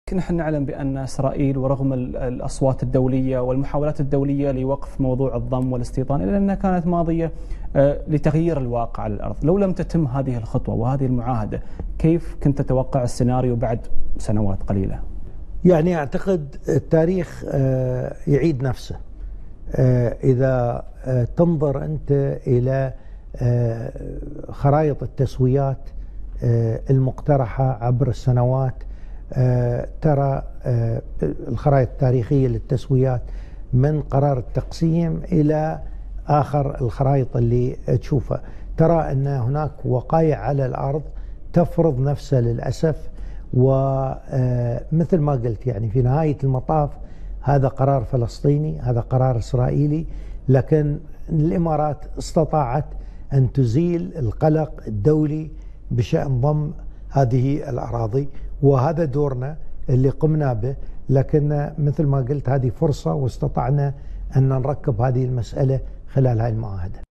نحن نعلم بأن إسرائيل ورغم الأصوات الدولية والمحاولات الدولية لوقف موضوع الضم والاستيطان إلا أنها كانت ماضية لتغيير الواقع على الأرض. لو لم تتم هذه الخطوة وهذه المعاهدة، كيف كنت تتوقع السيناريو بعد سنوات قليلة؟ يعني أعتقد التاريخ يعيد نفسه. إذا تنظر أنت إلى خرائط التسويات المقترحة عبر السنوات، ترى الخرائط التاريخية للتسويات من قرار التقسيم إلى آخر الخرائط اللي تشوفها، ترى أن هناك وقائع على الأرض تفرض نفسها للأسف. ومثل ما قلت يعني في نهاية المطاف هذا قرار فلسطيني، هذا قرار إسرائيلي، لكن الإمارات استطاعت أن تزيل القلق الدولي بشأن ضم هذه الأراضي، وهذا دورنا اللي قمنا به. لكن مثل ما قلت هذه فرصة واستطعنا أن نركب هذه المسألة خلال هذه المعاهدة.